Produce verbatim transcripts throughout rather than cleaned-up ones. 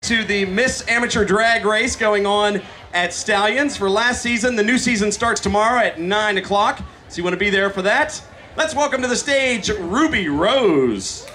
To the Miss Amateur Drag Race going on at Stallions for last season. The new season starts tomorrow at nine o'clock, so you want to be there for that. Let's welcome to the stage Ruby Rose.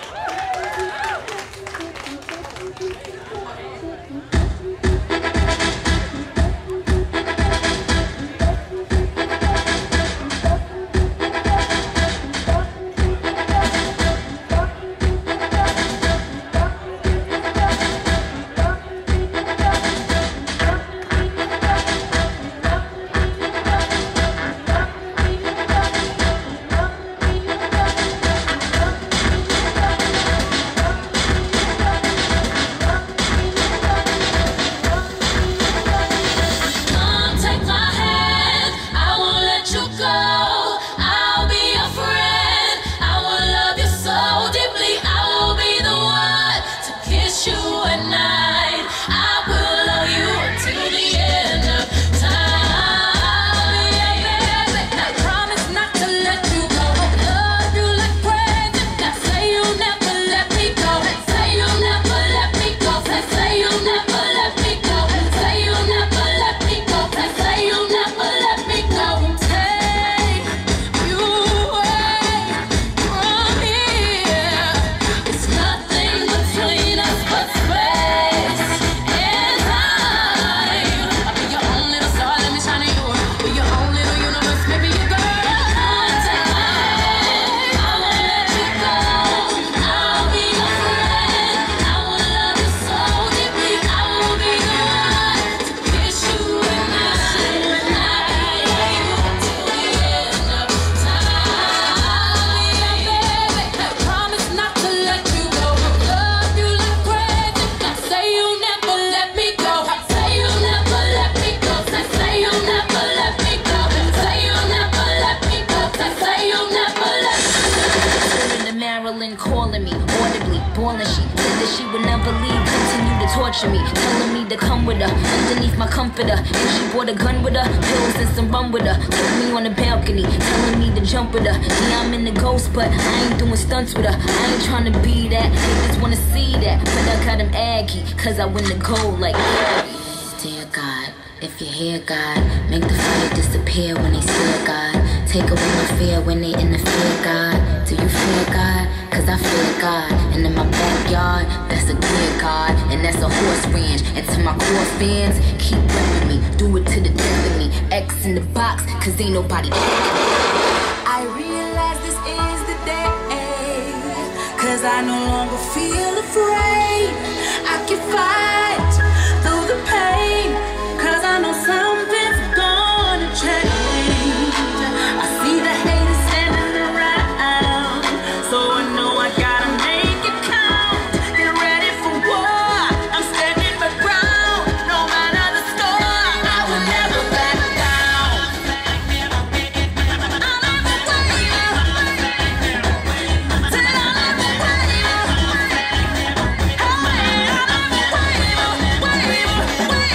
Calling me audibly, boiling. She said that she would never leave, continue to torture me, telling me to come with her underneath my comforter. And she brought a gun with her, pills and some rum with her. Took me on the balcony, telling me to jump with her. Yeah, I'm in the ghost, but I ain't doing stunts with her. I ain't trying to be that, they just wanna see that. But I got him aggy, cause I win the gold like Gabby. Dear God, if you're here, God, make the fire disappear when they stare, God. Take away my fear when they interfere, God. Do you fear God? Cause I fear God. And in my backyard, that's a deer God. And that's a horse ranch. And to my core fans, keep repping me. Do it to the death of me. X in the box, cause ain't nobody I realize this is the day, cause I no longer feel afraid. I can fight through the pain, cause I know something's gonna change. I see the haters standing around, so I know I gotta make it count. Get ready for war, I'm standing my ground. No matter the storm, I will never back down. I'll never wait, till I'll never wait. Hey, I'll never wait, wait, wait.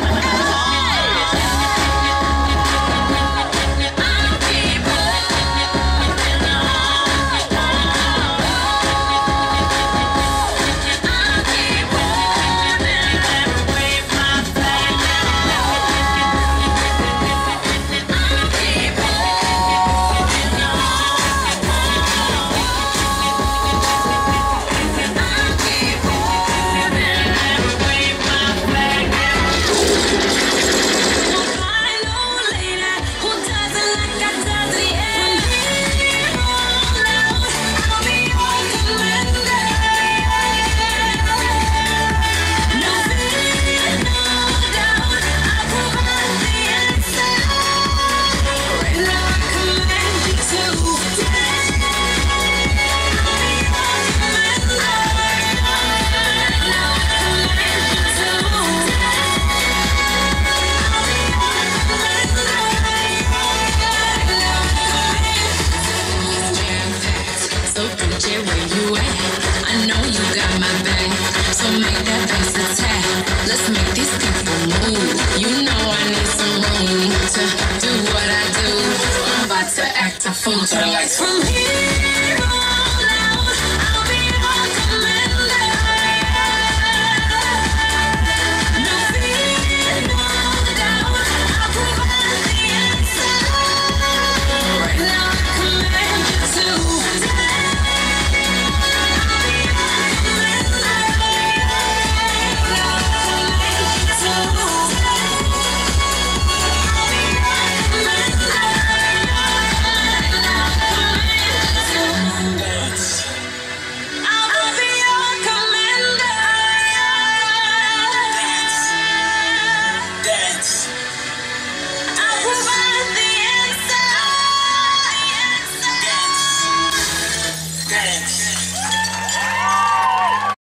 Let's make these people move. You know I need some room to do what I do. I'm about to act a fool. Turn the lights from here on.